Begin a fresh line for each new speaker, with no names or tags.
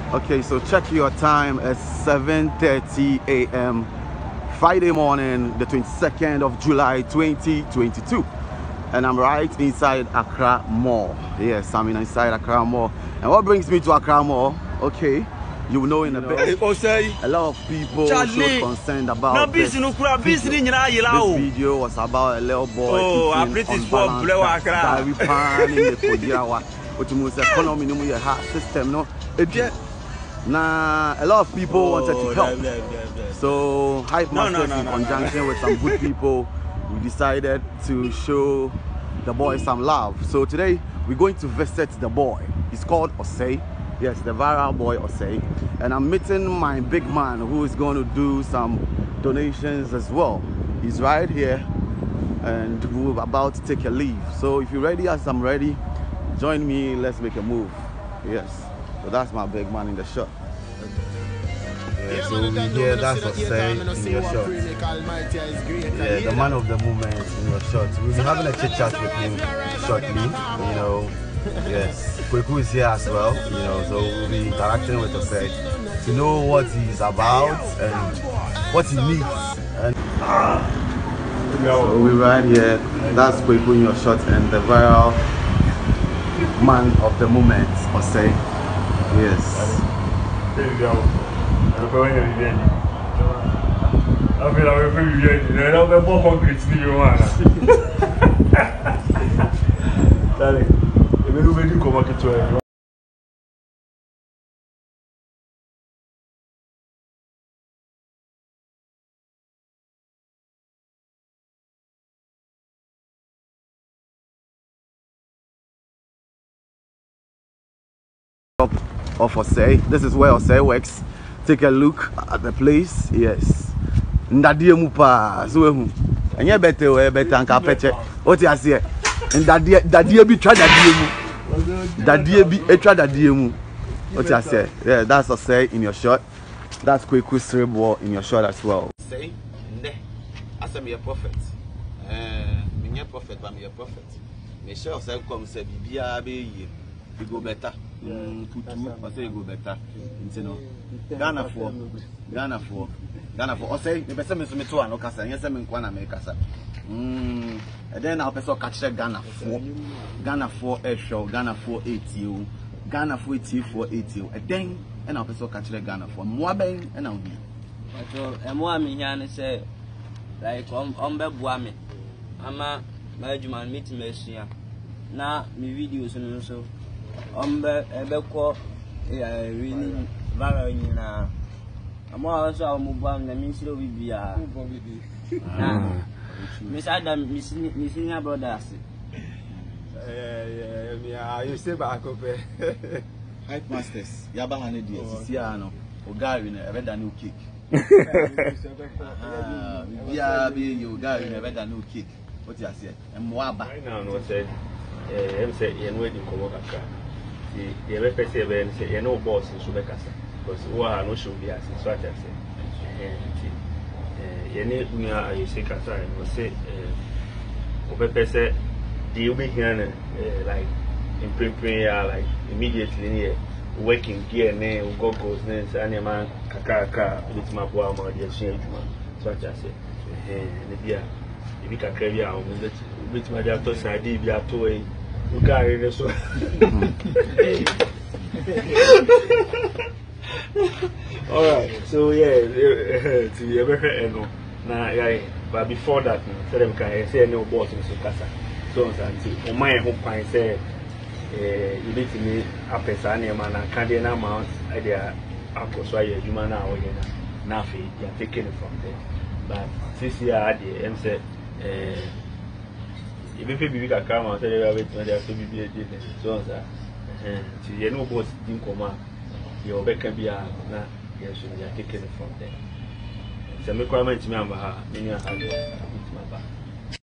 Okay, so check your time. It's 7:30 a.m. Friday morning, the 22nd of July 2022. And I'm right inside Accra Mall. Yes, I'm inside Accra Mall. And what brings me to Accra Mall? Okay, you will know in a bit.
Osei.
A lot of people showed concern about this video. This video was about a little boy eating unbalanced Gari pan in the Kodiawa, which means economy no more heart system. No, a lot of people wanted to help. So Hype Masters in conjunction with some good people, we decided to show the boy some love. So today we're going to visit the boy. He's called Osei. Yes, the viral boy Osei. And I'm meeting my big man who is going to do some donations as well. He's right here and we're about to take a leave. So if you're ready as I'm ready, join me, let's make a move. Yes, so that's my big man in the shot. Yeah, so we here, that's Osei in your shot. Yeah, the man of the moment in your shot. We'll be having a chit chat with him shortly, you know. Yes, Kweku is here as well, you know, so we'll be interacting with Osei to know what he's about and what he needs. And so we're right here, that's Kweku in your shot and the viral man of the moment, Osei. Yes.
There you go. I feel like we're very more concrete than you want. Darling, if you do come back to it.
Of Osei. This is where Osei works. Take a look at the place. Yes. Ndadie mupa. So and you better anka peche. What you say? Ndadie bi twa dadie mu. Dadie bi etwa dadie mu. What you say? Yeah, that's Osei in your shot. That's Kweku Cerebral in your shot as well. Say, nde. Asa me a prophet. Me a prophet, but me a prophet. Me sure Osei come say bibia be ye. You go better. Put two, I say you go better. You know, Ghana for. Osei, the person is me too, and no kasa. Yes, I'm in Kwana me kasa. And then I'll person catch Ghana for a show, Ghana for 80, Ghana for 80 for 80. And then I'll person catch Ghana for Mwabeng and I'll be.
So, and what me here say, like Buame, ama my Juman meeting me na me videos and so. Ebeko really viral nyina amo also amubam na me siro bibia Miss Adam Miss Senior brothers
You say back up
Hype Masters yaba 100 years see no Gari na ever than no cake bibia be you Gari na ever than no cake what you say emwaba
I know say say you know the Nkawkaw the ever say ben say you know boss in Subekasa because who are no show be as so I say you know you say kasa and say obepe say the be here like in prayer like immediately near working gear ne goggles ne say man kakaka with my boy ma dey share juma so I say ne bia e bi kakra bia o with my doctor side bia to Gari so. Alright, so yeah, to be ever now, yeah, but before that, so them can say no boss in Sukasa. So, on my home point, say, you need to me a person, man, and can't amount idea. Uncle, so you man now, nothing, you're taking it from there. But this year, I said, if you can come out, tell you to be a so you know boss didn't come out. Your back can be a yes, you are taking it from there. It's a requirement to me,